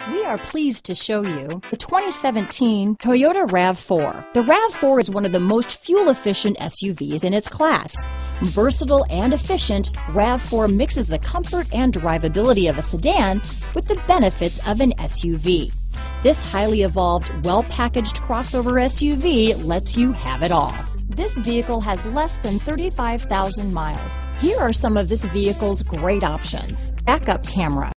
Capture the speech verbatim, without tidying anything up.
We are pleased to show you the twenty seventeen Toyota RAV four. The RAV four is one of the most fuel-efficient S U Vs in its class. Versatile and efficient, RAV four mixes the comfort and drivability of a sedan with the benefits of an S U V. This highly evolved, well-packaged crossover S U V lets you have it all. This vehicle has less than thirty-five thousand miles. Here are some of this vehicle's great options: backup camera,